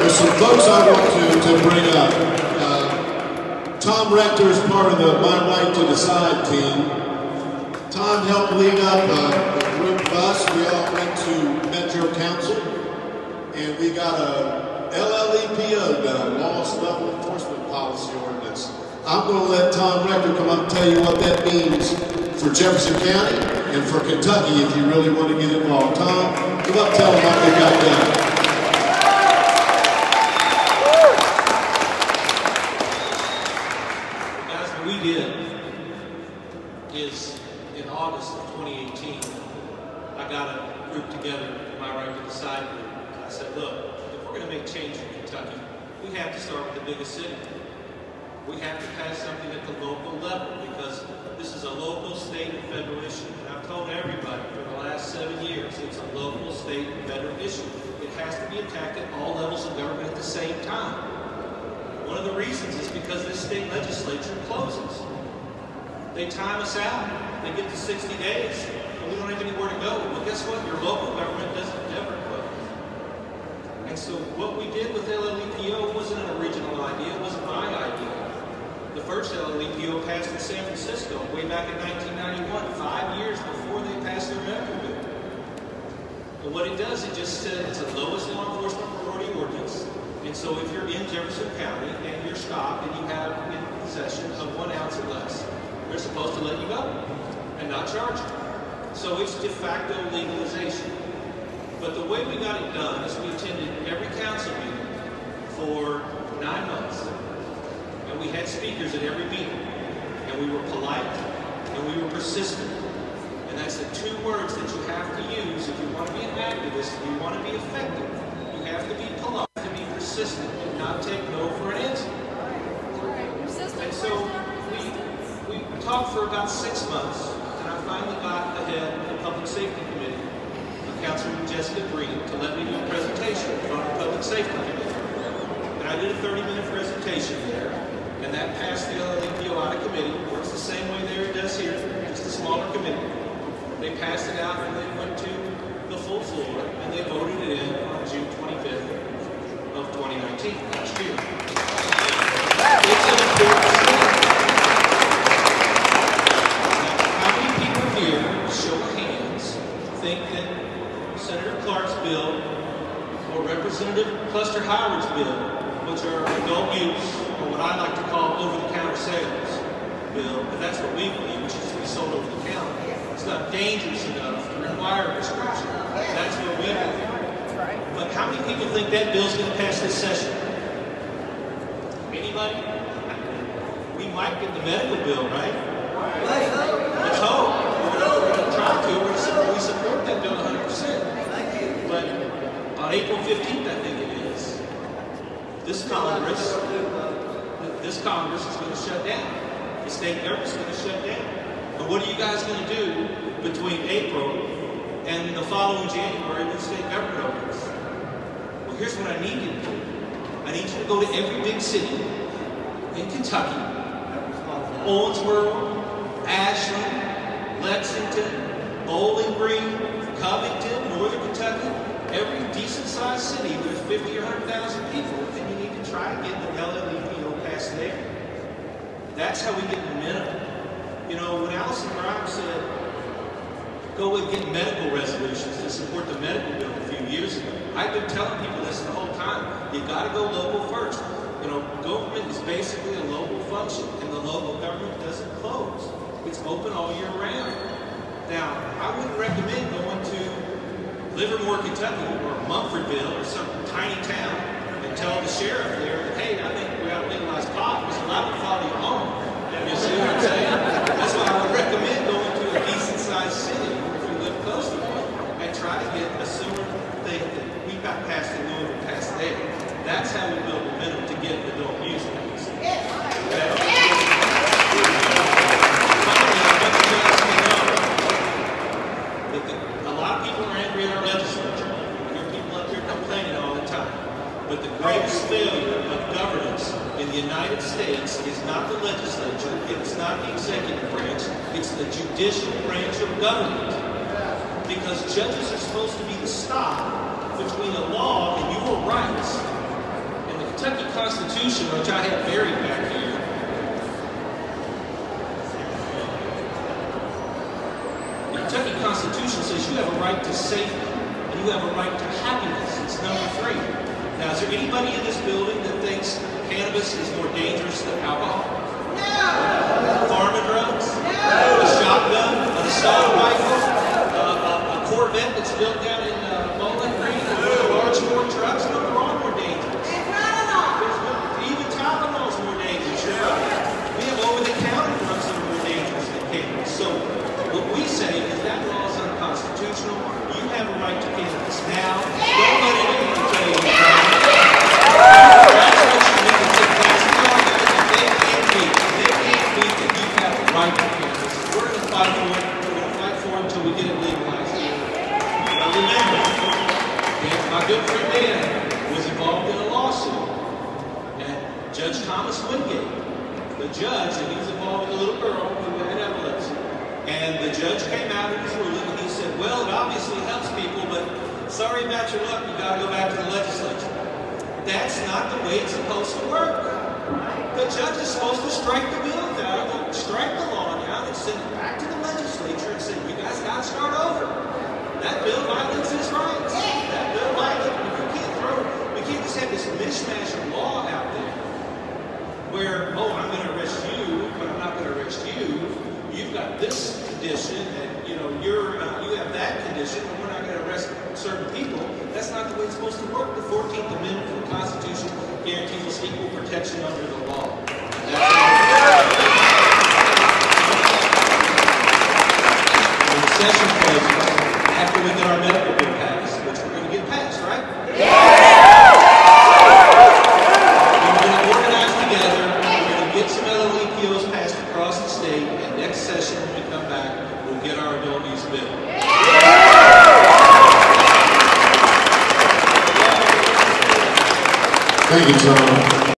There's some folks I want to bring up. Tom Rector is part of the My Right to Decide team. Tom helped lead up a group of us. We all went to Metro Council, and we got a LLEPO done, Loss Level Enforcement Policy Ordinance. I'm going to let Tom Rector come up and tell you what that means for Jefferson County and for Kentucky if you really want to get involved. Tom, come up and tell them what they got done. Is in August of 2018, I got a group together, My Right to Decide group. I said, look, if we're going to make change in Kentucky, we have to start with the biggest city. We have to pass something at the local level because this is a local, state, and federal issue. And I've told everybody for the last 7 years, it's a local, state, and federal issue. It has to be attacked at all levels of government at the same time. One of the reasons is because this state legislature closes. They time us out. They get to 60 days, and we don't have anywhere to go. Well, guess what? Your local government doesn't ever close. And so what we did with LLEPO wasn't an original idea. It wasn't my idea. The first LLEPO passed in San Francisco way back in 1991, 5 years before they passed their medical bill. And what it does, it just says it's the lowest law enforcement priority ordinance. And so if you're in Jefferson County and you're stopped and you have in possession of 1 ounce or less, they're supposed to let you go and not charge you. So it's de facto legalization. But the way we got it done is we attended every council meeting for 9 months. And we had speakers at every meeting. And we were polite and we were persistent. And that's the 2 words that you have to use if you want to be an activist, if you want to be effective. You have to be polite, to be persistent, and not take no for an answer. And so we talked for about 6 months, and I finally got ahead of the Public Safety Committee, Councilwoman Jessica Green, to let me do a presentation on the Public Safety Committee. And I did a 30-minute presentation there, and that passed the LLEPO out of committee. It works the same way there it does here, just a smaller committee. They passed it out, and they went to the full floor, and they voted it in on June 25th of 2019, last year. It's an important step. Here, show of hands, think that Senator Clark's bill or Representative Cluster Howard's bill, which are adult use, or what I like to call over-the-counter sales bill, but that's what we believe, which is to be sold over the counter. It's not dangerous enough to require a prescription. That's what we believe. But how many people think that bill's going to pass this session? Anybody? We might get the medical bill, right? Let's hope. We support that bill 100%. But on April 15th, I think it is, this Congress is going to shut down. The state government is going to shut down. And what are you guys going to do between April and the following January when the state government opens? Well, here's what I need you to do. I need you to go to every big city in Kentucky, Owensboro, Ashland, Lexington, Bowling Green, Covington, Northern Kentucky, every decent-sized city with 50 or 100,000 people, and you need to try to get the LLEPO passed there. That's how we get momentum. You know, when Allison Grimes said, go and get medical resolutions to support the medical bill a few years ago, I've been telling people this the whole time. You got to go local first. You know, government is basically a local function, and the local government doesn't close. It's open all year round. Now, I wouldn't recommend going to Livermore, Kentucky, or Mumfordville, or some tiny town, and tell the sheriff there that, hey, I think we ought to legalize pot, because allowed to follow you home. You see what I'm saying? That's why I would recommend going to a decent-sized city, if you live close to one, and try to get a similar thing that we got passed in Louisville, passed there. That's how we build momentum to get adult use. But the greatest failure of governance in the United States is not the legislature, it's not the executive branch, it's the judicial branch of government. Because judges are supposed to be the stop between the law and your rights Kentucky Constitution, which I have buried back here, the Kentucky Constitution says you have a right to safety and you have a right to happiness. It's number 3. Now, is there anybody in this building that thinks cannabis is more dangerous than alcohol? No! Farming drugs? No! A shotgun? An assault rifle? A Corvette that's built down in Bowling Green? A large Ford trucks? No, they're all more dangerous. Even Tylenol is more dangerous. You're right. We have over-the-counter drugs that are more dangerous than cannabis. So, what we say is that law is unconstitutional. You have a right to cannabis. Now, don't let anyone tell you that's what you need to take. That's the argument that they can't beat. They can't beat that you have a right to cannabis. We're going to fight for it. We're going to fight for it until we get it legalized here. Now remember, my good friend Dan was involved in a lawsuit at Judge Thomas Wingate. The judge, and he was involved with a little girl who had epilepsy. And the judge came out in his ruling and he said, well, it obviously helps people, but sorry about your luck, you got to go back to the legislature. That's not the way it's supposed to work. The judge is supposed to strike the bill down, strike the law down, and send it back to the legislature and say, you guys got to start over. That bill violates his rights. That bill violates, we can't just have this mishmash of law out there where, oh, I'm going to arrest you, but I'm not going to arrest you. You've got this condition, and you have that condition, and we're not going to arrest certain people. That's not the way it's supposed to work. The 14th Amendment of the Constitution guarantees us equal protection under the law. When the session closes, after we get our medical bill passed, which we're going to get passed, right? We're going to organize together. We're going to get some LLEPOs passed across the state, and next session when we come back, we'll get our adult use bill. Thank you, Tom.